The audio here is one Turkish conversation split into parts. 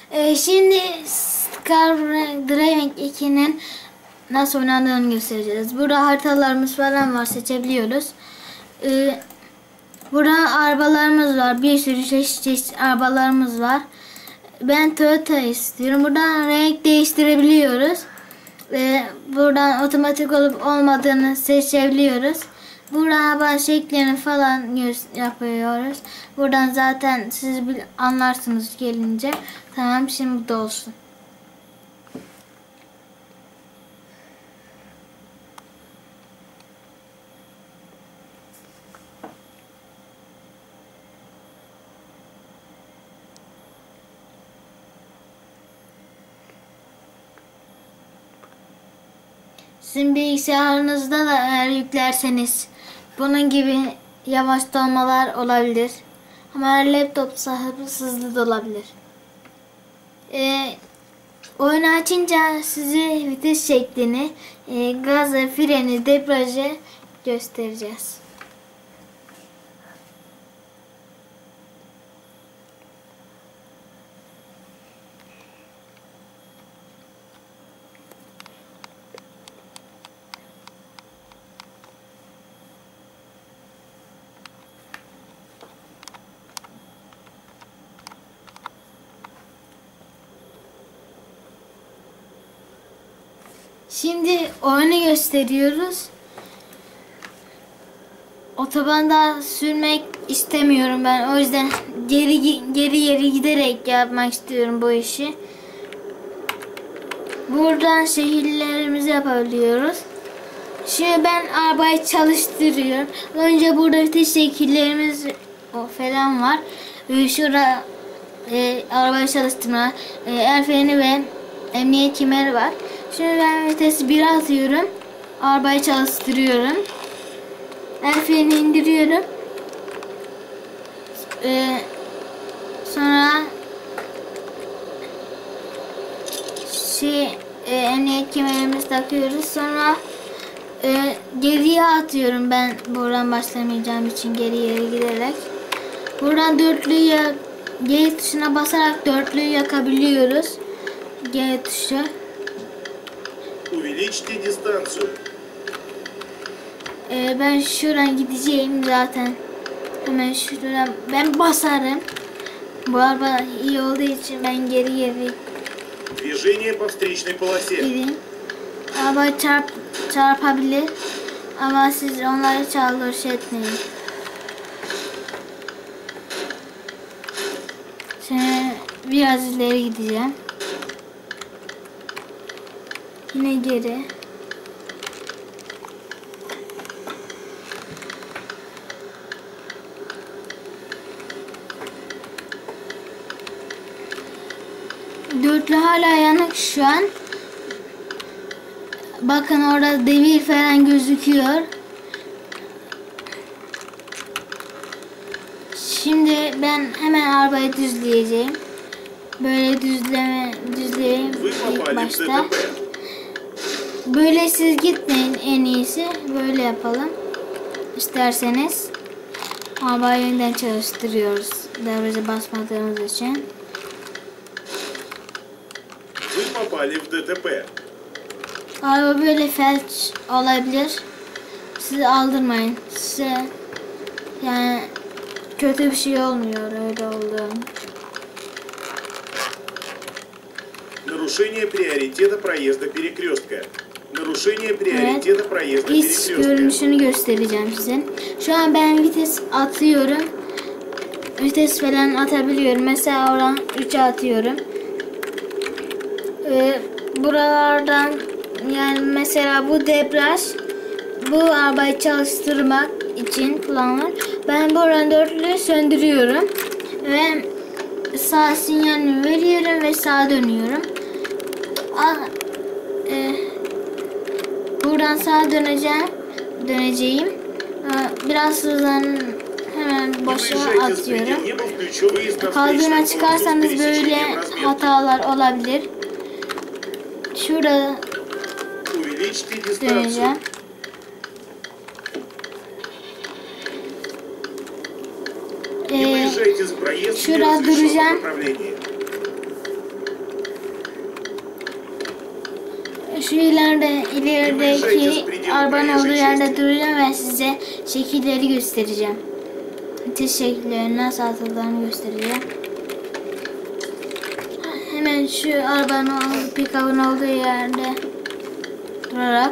Şimdi Skydiving 2'nin nasıl oynandığını göstereceğiz. Burada haritalarımız falan var, seçebiliyoruz. Burada arabalarımız var. Bir sürü çeşit arabalarımız var. Ben Toyota istiyorum. Buradan renk değiştirebiliyoruz. Buradan otomatik olup olmadığını seçebiliyoruz. Buradan araba şeklini falan yapıyoruz. Buradan zaten siz anlarsınız gelince. Tamam, şimdi bu da olsun. Sizin bilgisayarınızda da eğer yüklerseniz bunun gibi yavaş dolmalar olabilir. Ama laptop hızlı da olabilir. Oyunu açınca size vites şeklini, gazı, freni, debriyajı göstereceğiz. Şimdi oyunu gösteriyoruz. Otobanda sürmek istemiyorum ben. O yüzden geri giderek yapmak istiyorum bu işi. Buradan şehirlerimizi yapabiliyoruz. Şimdi ben arabayı çalıştırıyorum. Önce burada vites şekillerimiz falan var. Şurada arabayı çalıştırma, el freni ve emniyet kemeri var. Şimdi ben vitesi 1'e atıyorum. Arabayı çalıştırıyorum. El freni indiriyorum. Sonra emniyet kemerimizi takıyoruz. Sonra geriye atıyorum. Ben buradan başlamayacağım için geriye giderek. Buradan dörtlüyü G tuşuna basarak dörtlüyü yakabiliyoruz. G tuşu. Увеличьте дистанцию. Ben şuradan gideceğim zaten. Hemen şuradan ben basarım. Bu araba iyi olduğu için ben geri Движение по встречной полосе. gideyim. Araba çarpabilir. Ama siz onları çaldırış etmeyin. Şimdi biraz ileri gideceğim. Yine geri. Dörtlü hala yanık şu an. Bakın orada devir falan gözüküyor. Şimdi ben hemen arabayı düzleyeceğim. Böyle düzleyeyim ilk başta. Böyle siz gitmeyin, en iyisi böyle yapalım. İsterseniz arabayı yeniden çalıştırıyoruz. Devreci basmadığımız için. Вы попали в ДТП. Araba böyle felç olabilir. Sizi aldırmayın. Size yani kötü bir şey olmuyor öyle oldu. Нарушение приоритета проезда перекрестка. Нарушение приоритета Evet. проезда İç перекрестка. görünüşünü göstereceğim size. Şu an ben vites atıyorum. Vites falan atabiliyorum. Mesela oradan 3'e atıyorum. Buralardan yani mesela bu debriyaj, bu arabayı çalıştırmak için kullanılır. Ben buradan dörtlüğü söndürüyorum ve sağ sinyalini veriyorum ve sağa dönüyorum. Buradan sağa döneceğim. Biraz hızlan, hemen boşa atıyorum. Kaldırıma çıkarsanız böyle hatalar olabilir. Şurada döneceğim. Şurada duracağım. Şu ilerideki arabanın olduğu yerde duracağım ve size şekilleri göstereceğim. Vites şekillerinin nasıl atıldığını göstereceğim. Hemen şu arabanın pick-up'ın olduğu yerde durarak.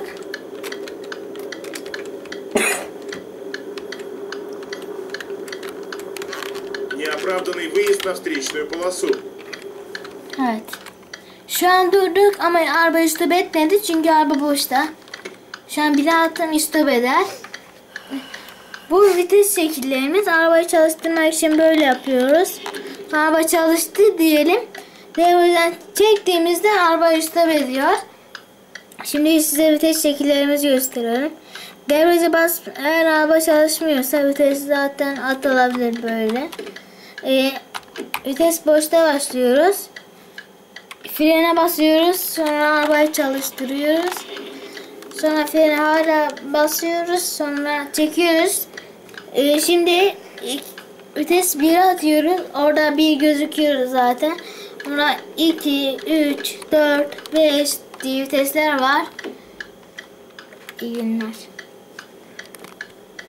Неоправданный выезд на встречную полосу. Evet. Şu an durduk ama araba stop etmedi çünkü araba boşta. Şu an bir attım stop eder. Bu vites şekillerimiz, arabayı çalıştırmak için böyle yapıyoruz. Araba çalıştı diyelim. Devreden çektiğimizde araba stop ediyor. Şimdi size vites şekillerimizi gösteriyorum. Devrece bas, eğer araba çalışmıyorsa vites zaten atılabilir böyle. Vites boşta başlıyoruz. Frene basıyoruz. Sonra arabayı çalıştırıyoruz. Sonra frene hala basıyoruz. Sonra çekiyoruz. Şimdi vites 1'e atıyoruz. Orada 1 gözüküyor zaten. Sonra 2, 3, 4, 5 diye vitesler var. İyi günler.